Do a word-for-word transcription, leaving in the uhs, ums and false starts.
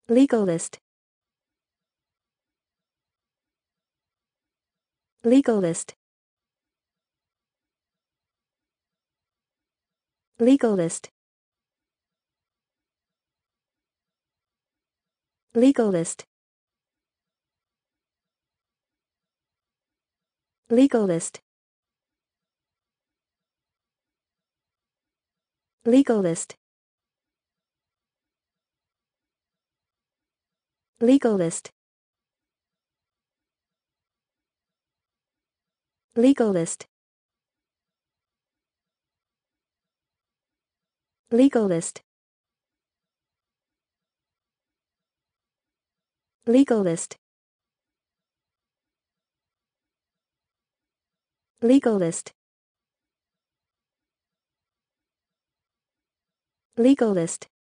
Legalist. Legalist. Legalist. Legalist. Legalist. Legalist. Legalist. Legalist. Legalist. Legalist. Legalist. Legalist.